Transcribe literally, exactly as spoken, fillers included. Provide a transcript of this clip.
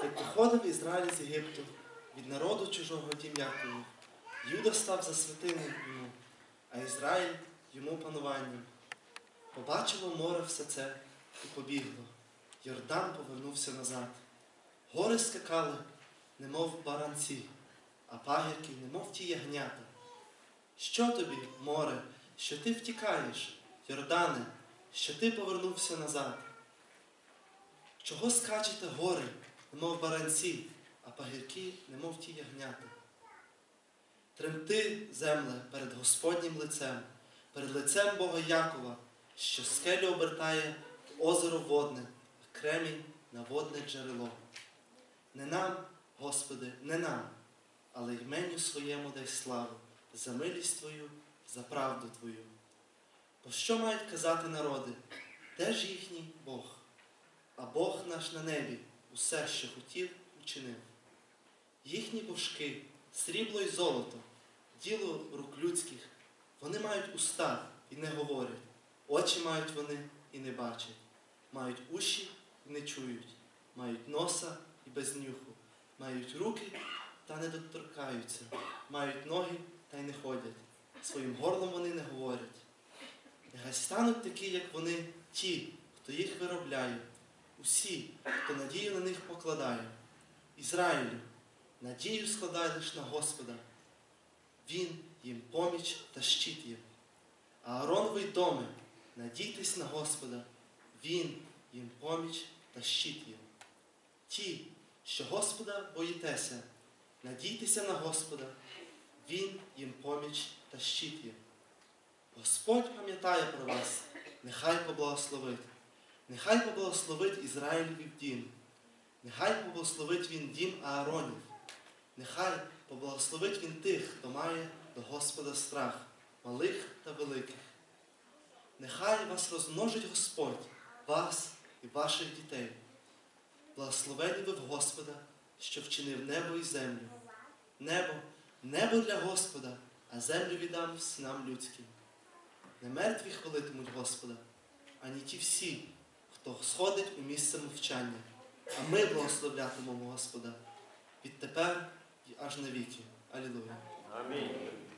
Як виходив Ізраїль з Єгипту від народу чужого дім Якову, Юда став за святиню йому, а Ізраїль йому пануванням. Побачило море все це і побігло. Йордан повернувся назад. Гори скакали, немов баранці, а пагірки, немов ті ягнята. Що тобі, море, що ти втікаєш, Йордане, що ти повернувся назад? Чого скачете гори, немов баранці, а пагірки, немов ті ягнята? Тремти, земле, перед Господнім лицем, перед лицем Бога Якова, що скелю обертає в озеро водне, а кремінь на водне джерело. Не нам, Господи, не нам, але іменю своєму дай славу, за милість Твою, за правду Твою. Бо що мають казати народи? Де ж їхній Бог? А Бог наш на небі усе, що хотів, учинив. Їхні божки, срібло й золото, діло рук людських, вони мають уста і не говорять, очі мають вони і не бачать, мають уші і не чують, мають носа і без нюху, мають руки та не доторкаються, мають ноги та й не ходять, своїм горлом вони не говорять. Нехай стануть такі, як вони, ті, хто їх виробляє, усі, хто надію на них покладає. Ізраїлю, надію складай лиш на Господа. Він їм поміч та щит є. А Аароновий доме, надійтесь на Господа. Він їм поміч та щит є. Ті, що Господа боїтеся, надійтеся на Господа. Він їм поміч та щит є. Господь пам'ятає про вас, нехай поблагословить. Нехай поблагословить Ізраїлів дім. Нехай поблагословить він дім Ааронів. Нехай поблагословить він тих, хто має до Господа страх, малих та великих. Нехай вас розмножить Господь, вас і ваших дітей. Благословені ви в Господа, що вчинив небо і землю. Небо, небо для Господа, а землю віддам синам людським. Не мертві хвалитимуть Господа, ані ті всі, хто сходить у місце мовчання. А ми благословлятимемо Господа відтепер і аж навіки. Алілуя. Амінь.